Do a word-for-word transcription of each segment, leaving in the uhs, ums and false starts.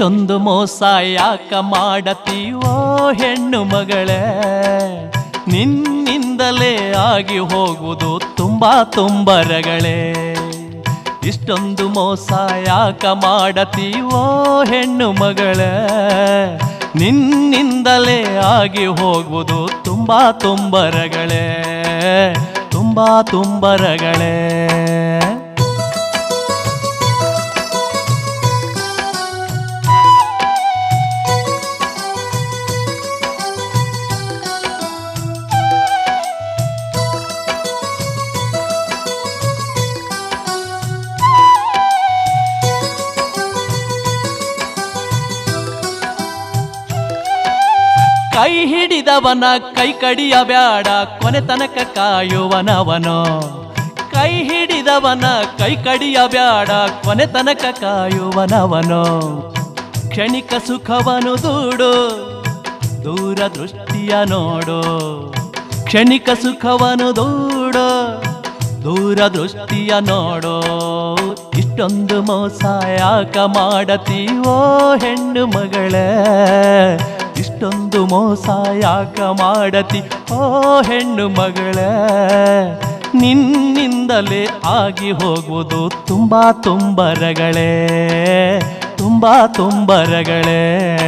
ಇಷ್ಟೊಂದು ಮೋಸ ಯಾಕ ಮಾಡತೀವೋ ಹೆಣ್ಣು ಮಗಳೇ, ನಿನ್ನಿಂದಲೇ ಆಗಿ ಹೋಗುವುದು ತುಂಬಾ ತುಂಬರಗಳೇ. ಇಷ್ಟೊಂದು ಮೋಸ ಯಾಕ ಮಾಡತೀವೋ ಹೆಣ್ಣು ಮಗಳೇ, ನಿನ್ನಿಂದಲೇ ಆಗಿ ಹೋಗುವುದು ತುಂಬಾ ತುಂಬರಗಳೇ, ತುಂಬಾ ತುಂಬರಗಳೇ. ಕೈ ಹಿಡಿದವನ ಕೈ ಕಡಿಯಬ್ಯಾಡ, ಕೊನೆ ತನಕ ಕಾಯುವನವನೋ. ಕೈ ಹಿಡಿದವನ ಕೈ ಕಡಿಯಬ್ಯಾಡ, ಕೊನೆ ತನಕ ಕಾಯುವನವನೋ. ಕ್ಷಣಿಕ ಸುಖವನು ದೂಡು, ದೂರದೃಷ್ಟಿಯ ನೋಡು. ಕ್ಷಣಿಕ ಸುಖವನು ದೂಡು, ದೂರದೃಷ್ಟಿಯ ನೋಡು. ಇಷ್ಟೊಂದು ಮೋಸ ಯಾಕ ಮಾಡತೀವೋ ಹೆಣ್ಣು ಮಗಳೇ, ಇಷ್ಟೊಂದು ಮೋಸ ಯಾಕ ಮಾಡತಿ ಓ ಹೆಣ್ಣು ಮಗಳೇ, ನಿನ್ನಿಂದಲೇ ಆಗಿ ಹೋಗುವುದು ತುಂಬಾ ತುಂಬರಗಳೇ, ತುಂಬಾ ತುಂಬರಗಳೇ.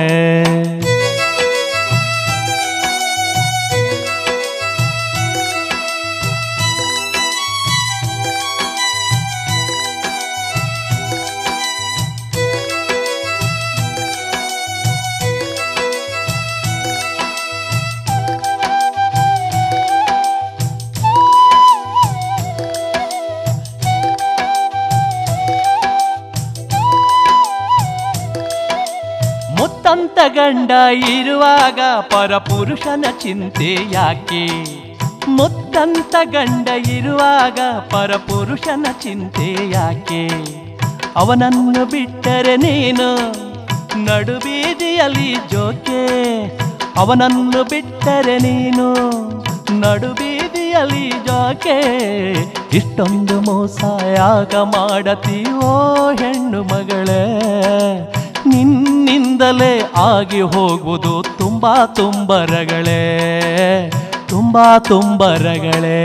ಮುತ್ತಂತ ಗಂಡ ಇರುವಾಗ ಪರಪುರುಷನ ಚಿಂತೆ ಯಾಕೆ? ಮುತ್ತಂತ ಗಂಡ ಇರುವಾಗ ಪರಪುರುಷನ ಚಿಂತೆ ಯಾಕೆ? ಅವನನ್ನು ಬಿಟ್ಟರೆ ನೀನು ನಡುಬೀದಿಯಲ್ಲಿ ಜೋಕೆ, ಅವನನ್ನು ಬಿಟ್ಟರೆ ನೀನು ನಡುಬೀದಿಯಲ್ಲಿ ಜೋಕೆ. ಇಷ್ಟೊಂದು ಮೋಸ ಯಾಕ ಮಾಡತೀವೋ ಹೆಣ್ಣು ಮಗಳೇ, ನಿನ್ನಿಂದಲೇ ಆಗಿ ಹೋಗುವುದು ತುಂಬಾ ತುಂಬರಗಳೇ, ತುಂಬಾ ತುಂಬರಗಳೇ.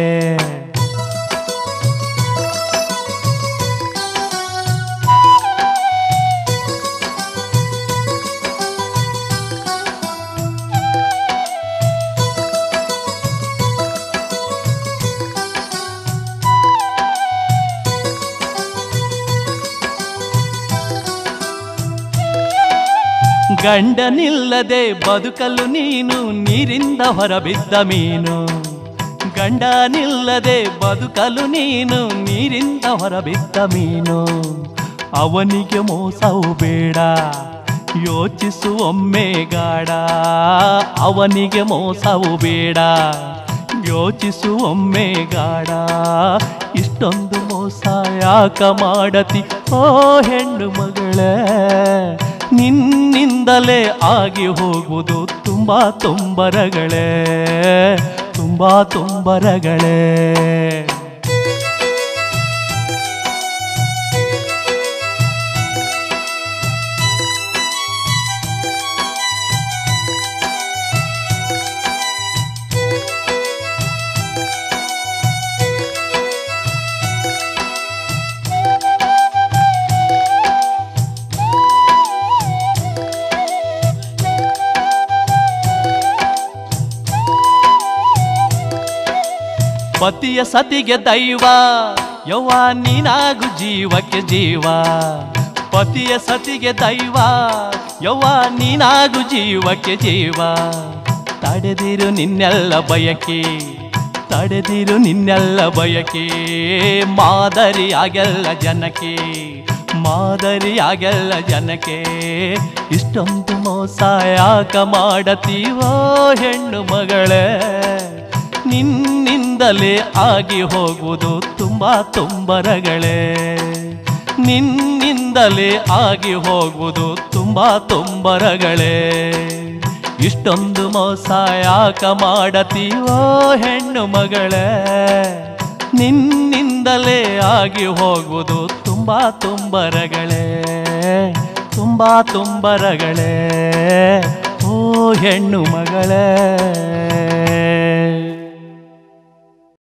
ಗಂಡನಿಲ್ಲದೆ ಬದುಕಲು ನೀನು ನೀರಿಂದ ಹೊರಬಿದ್ದ ಮೀನು. ಗಂಡನಿಲ್ಲದೆ ಬದುಕಲು ನೀನು ನೀರಿಂದ ಹೊರಬಿದ್ದ ಮೀನು. ಅವನಿಗೆ ಮೋಸವು ಬೇಡ, ಯೋಚಿಸು ಒಮ್ಮೆ ಗಾಢ. ಅವನಿಗೆ ಮೋಸವು ಬೇಡ, ಯೋಚಿಸು ಒಮ್ಮೆ ಗಾಢ. ಇಷ್ಟೊಂದು ಮೋಸ ಯಾಕ ಮಾಡತಿ ಓ ಹೆಣ್ಣು ಮಗಳೇ, ನಿನ್ನಿಂದಲೇ ಆಗಿ ಹೋಗುವುದು ತುಂಬಾ ತುಂಬರಗಳೇ, ತುಂಬಾ ತುಂಬರಗಳೇ. ಪತಿಯ ಸತಿಗೆ ದೈವ, ಯವ್ವ ನೀನಾಗು ಜೀವಕ್ಕೆ ಜೀವ. ಪತಿಯ ಸತಿಗೆ ದೈವ, ಯವ್ವ ನೀನಾಗು ಜೀವಕ್ಕೆ ಜೀವ. ತಡೆದಿರು ನಿನ್ನೆಲ್ಲ ಬಯಕೆ, ತಡೆದಿರು ನಿನ್ನೆಲ್ಲ ಬಯಕೆ. ಮಾದರಿಯಾಗೆಲ್ಲ ಜನಕ್ಕೆ, ಮಾದರಿಯಾಗೆಲ್ಲ ಜನಕ್ಕೆ. ಇಷ್ಟೊಂದು ಮೋಸ ಯಾಕ ಮಾಡತೀವೋ ಹೆಣ್ಣು ಮಗಳೇ, ನಿನ್ನಿಂದಲೇ ಆಗಿ ಹೋಗುವುದು ತುಂಬಾ ತುಂಬರಗಳೇ, ನಿನ್ನಿಂದಲೇ ಆಗಿ ಹೋಗುವುದು ತುಂಬಾ ತುಂಬರಗಳೇ. ಇಷ್ಟೊಂದು ಮೋಸ ಯಾಕ ಮಾಡತೀವೋ ಹೆಣ್ಣು ಮಗಳೇ, ನಿನ್ನಿಂದಲೇ ಆಗಿ ಹೋಗುವುದು ತುಂಬಾ ತುಂಬರಗಳೇ, ತುಂಬಾ ತುಂಬರಗಳೇ ಓ ಹೆಣ್ಣು ಮಗಳೇ.